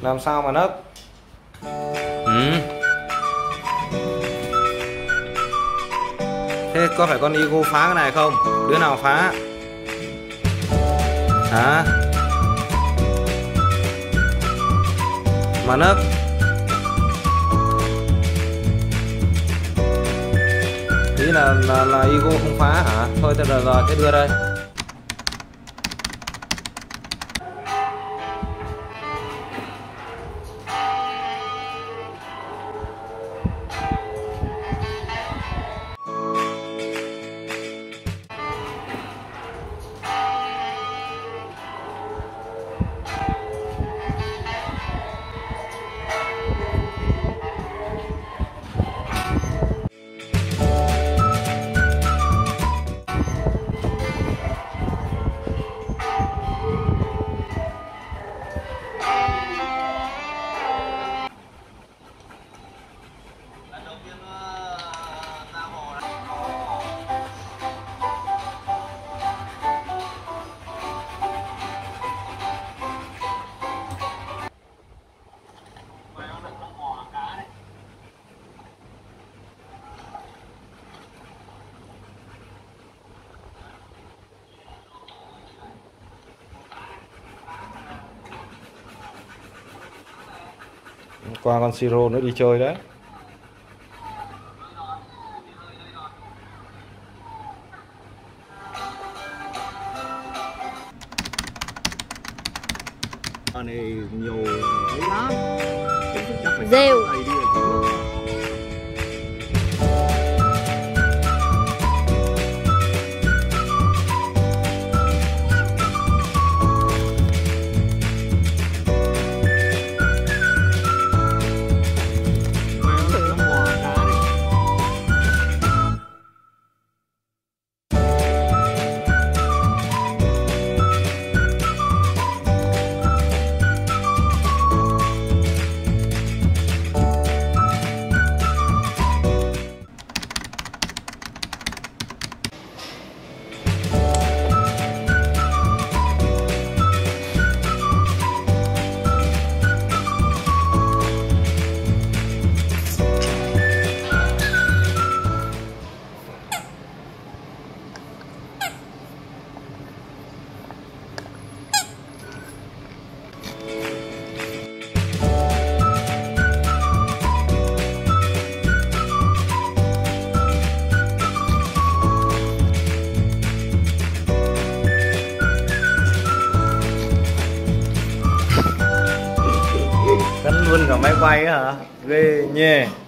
Làm sao mà nấc? Thế có phải con Igo phá cái này không? Đứa nào phá? Hả? Mà nấc. Ý là Igo không phá hả? Thôi rồi, thế đưa đây. Qua con siro nữa đi chơi đấy. Này nhiều ấy lắm. Rêu. Cắn luôn cả máy quay hả? Ghê nhê.